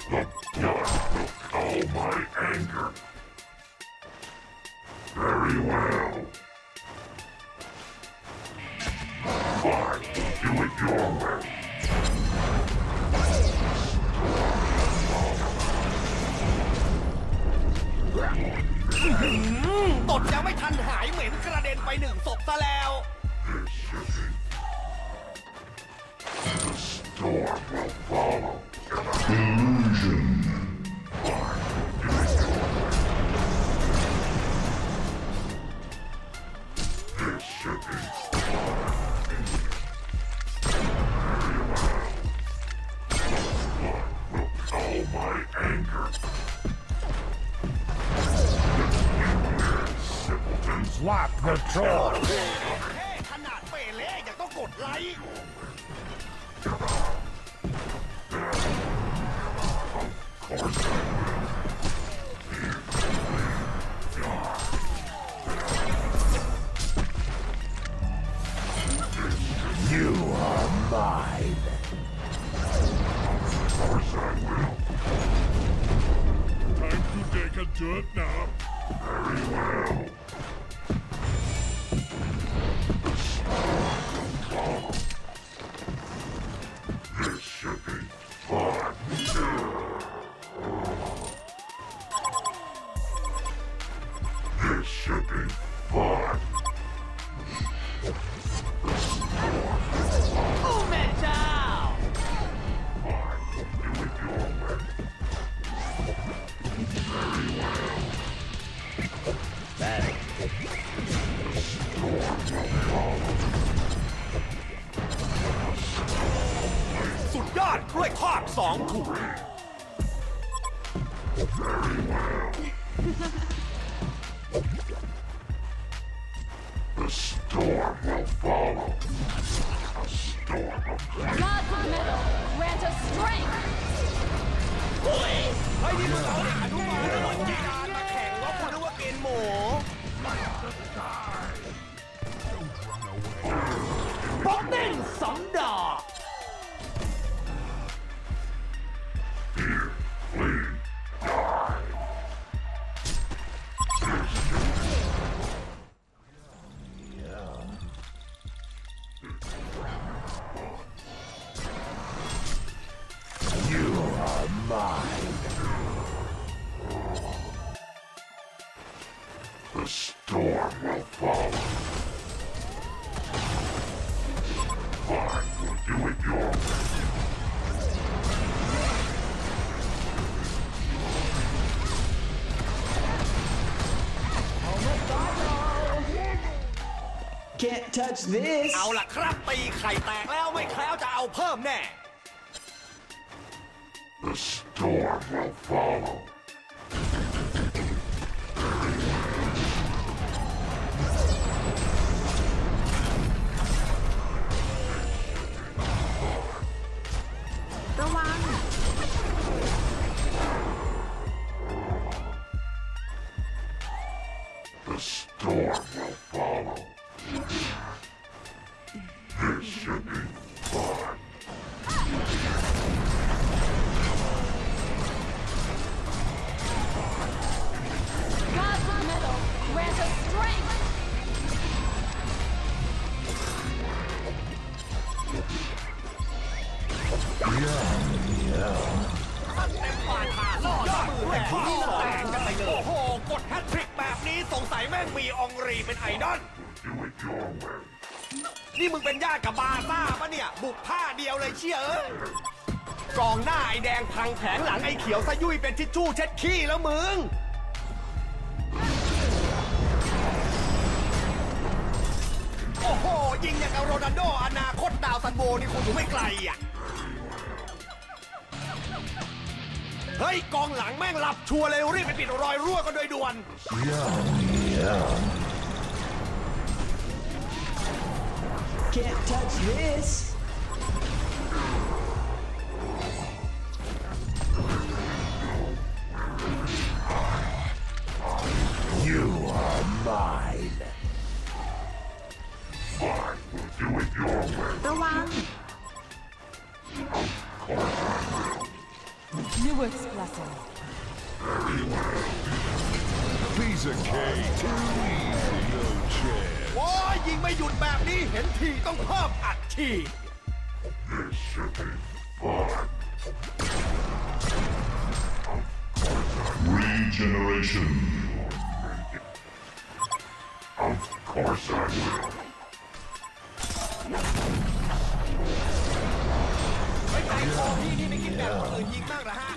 The blood will calm my anger. Very well. Fine, do it your way. ตดยังไม่ทันหายเหม็นกระเด็นไปหนึ่งศพซะแล้ว The storm will follow. Illusion. Fine, do it your way. This should be fine. Very well. Blood will calm my anger. Lock the door. ขนาดเปเล่ยังต้องกดไลค์ You are mine. Of course I will. Time to take a dirt nap. Very well. This should be fun. This should be fun. โอ้แม่เจ้า Fine, do it your way. Very well. That Storm will follow. สุดยอดกล้วยทอด2 ถุง Very well. The storm will follow. A storm of God's metal, grant us strength. เฮ้ยนี่มึงเอาเด็กอนุบาลแล้วมากีฬามาแข่งแล้วกูนึกว่าเกณฑ์หมูป๊อกเด้ง2 ดอก fear, flee, die. you are mine. The storm will follow. Fine, we'll do it your way. Can't touch this. เอาล่ะครับตีไข่แตกแล้วไม่แคล้วจะเอาเพิ่มแน่ The storm will follow. The storm will follow. This should be fun. God's metal, grant us strength. เต็มปากขาล่อมือแหลกที่สองกันไปเลยโอ้โหกดแฮตทริกแบบนี้สงสัยแม่งมีอองรีเป็นไอดอล Do it your way. นี่มึงเป็นญาติกับบาซ่าปะเนี่ย บุกท่าเดียวเลยเชี่ยเอ้ยกองหน้าไอแดงพังแผงหลังไอเขียวซะยุ่ยเป็นทิชชู่เช็ดขี้แล้วมึง โอ้โห ยิงอย่างกับโรนัลโดอนาคตดาวซันโบนี่คงอยู่ไม่ไกลอ่ะ เฮ้ย กองหลังแม่งหลับชัวร์เลยรีบไปปิดรอยรั่วกันโดยด่วน Can't touch this. You are mine. Fine, we'll do it your way. ระวัง Of course I will. New Newit's blessing. Piece of cake. Too easy, no chance. ว้ายยิงไม่หยุดแบบนี้เห็นทีต้องเพิ่มอัดฉีด This should be fun. Regeneration. Of course I will. ไอ้ใจคอพี่นี่ไม่คิดแบบคนอื่นยิงมากเหรอฮะ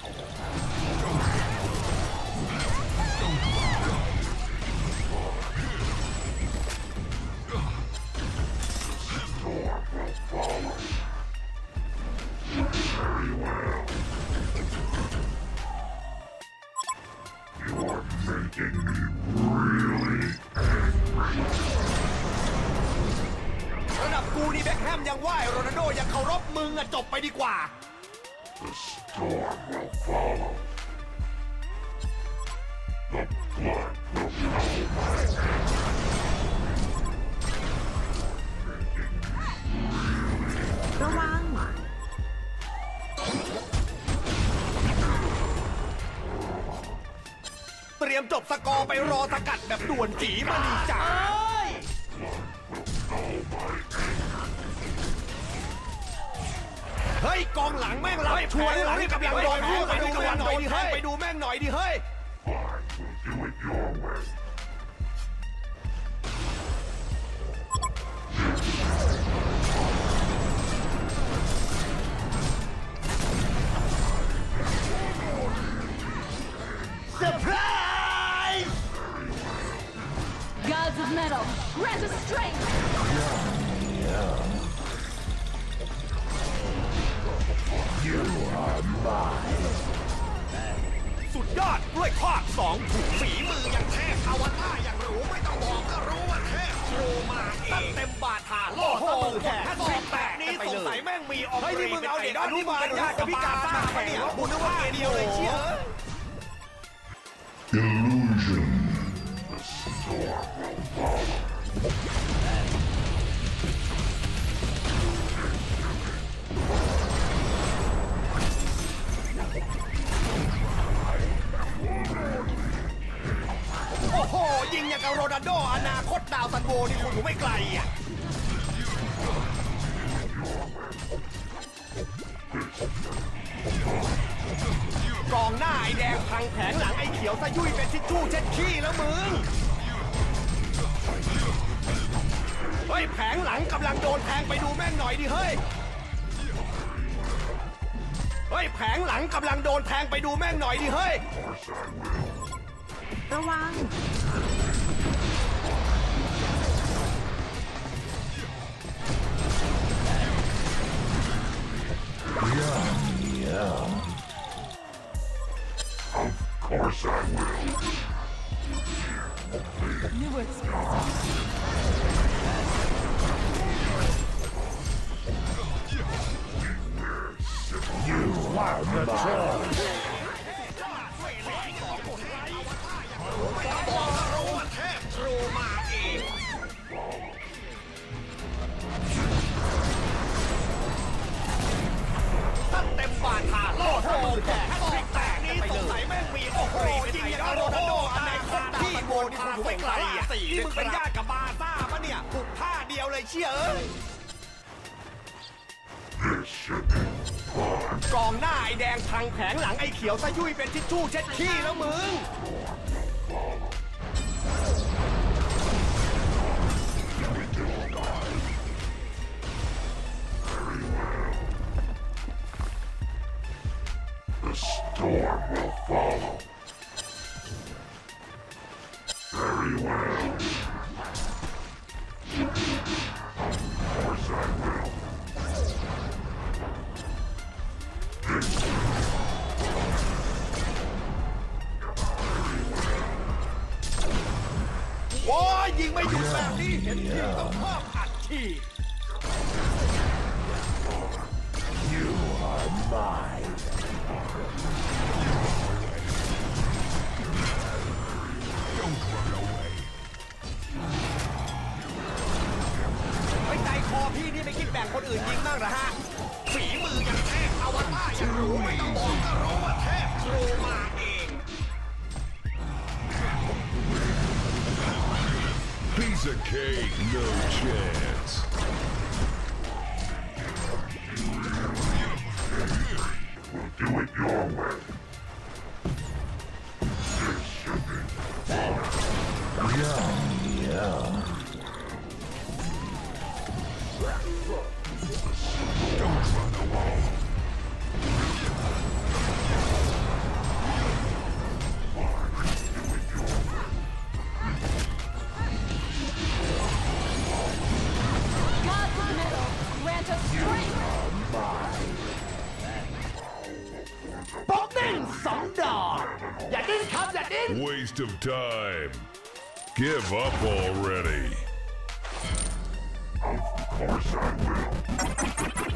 Very well. You're making me really angry. ระดับกูนี่แบ็คแฮมยังไหวโรนัลโดยังเคารพมึงอะจบไปดีกว่า The storm will follow. The blood will flow my hands. ระวังเตรียมจบสกอร์ไปรอสกัดแบบด่วนจีมานีจ๋าเฮ้ยกองหลังแม่งรับชวนหลังกำลังโดนรูปไปดูแม่งหน่อยดิเฮ้ยไปดูแม่งหน่อยดิเฮ้ย Fine, we'll do it your way. Surprise! Gods of metal, grant us strength. You are mine. สุดยอดด้วยทอดสองถุงฝีมืออย่างเทพอวตารอย่างหรูไม่ต้องบอกก็รู้ว่าเทพโชว์มาตั้งเต็มบาทาโล่ตะลุแขกสองแตกนี้สงสัยแม่งมีออกเฮ้ยนี่มึงเอาเด็กอนุบาลญาติกับพิการมาปะเนี่ยบุญนึกว่าเดียวเลยเชี่ย Illusion. The storm will follow. Oh, ยิงอย่างกับโรนัลโดอนาคตดาวซันโวนี่คุณอยู่ไม่ไกลอ่ะกองหน้าไอ้แดงพังแผงหลังไอ้เขียวซะยุ่ยเป็นทิชชู่เช็ดขี้แล้วมึงเฮ้ยแผงหลังกำลังโดนแทงไปดูแม่งหน่อยดิเฮ้ยเฮ้ยแผงหลังกำลังโดนแทงไปดูแม่งหน่อยดิเฮ้ยระวัง Of course I will. Newit's blessing. You are mine. บอกก็รู้ว่าเทพทรูมาเองตั้งเต็มบาทาโล่เสมอแก่แฮตทริกแตกนี้สงสัยแม่งมีโอ้โหยิงอย่างโรนัลโดอนาคตที่โบนี่คุณอยู่ไม่ไกลอ่ะนี่มึงเป็นญาติกับบาซ่าปะเนี่ยบุกท่าเดียวเลยเชี่ยเอ้ย This should be fun. กองหน้าไอ้แดงพังแผงหลังไอ้เขียวซะยุ่ยเป็นทิชชู่เช็ดขี้แล้วมึง The storm will follow. Very well. Of course I will. โอ้ยยิงไม่หยุดแบบนี้เห็นทีต้องเพิ่มอัดฉีด You are mine. ไว้ใจคอพี่นี่ไม่คิดแบ่งคนอื่นยิงบ้างเหรอฮะฝีมืออย่างแท้เอาาวาต้ายังรู้ไม่ต้องบอกก็รู้ว่าเทพโรมาเอง Piece of cake, no chance. Do it your way. Gods of metal, grant us strength. ป๊อกเด้ง2 ดอก อย่าดิ้นครับอย่าดิ้น Waste of time. Give up already. Of course I will.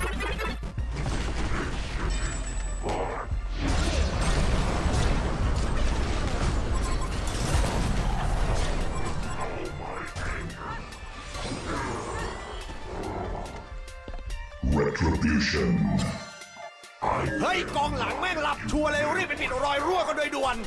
Retribution. เฮ้ยกองหลังแม่งหลับชัวร์เลยรีบไปปิดรอยรั่วกันโดยด่วน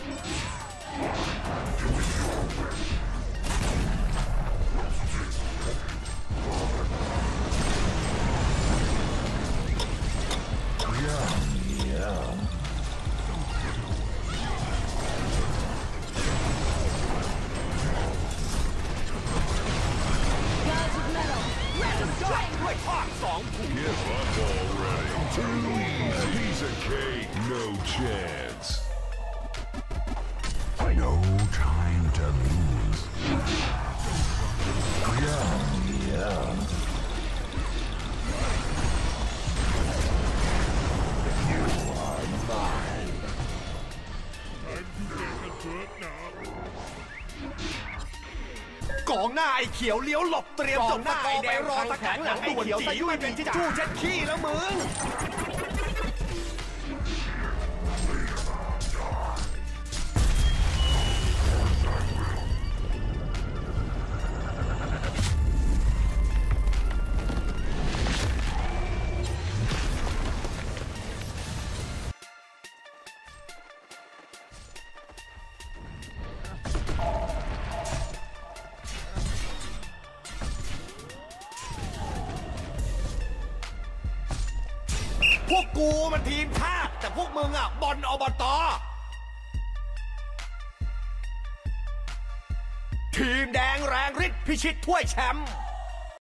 Gods of metal, grant us ยอด strength. ด้วยทอด2 ถุง Give up already. Too easy. Piece of cake, no chance. No time to lose. Yeah. กองหน้าไอ้เขียวเลี้ยวหลบเตรียมจบหน้าไอ้แดงรอตะแข็งหลังด่วนจีไม่เป็นทิชชู่เช็ดขี้แล้วมึง พวกกูมันทีมชาติแต่พวกมึงอ่ะบอลอบต.ทีมแดงแรงฤทธิ์พิชิตถ้วยแชมป์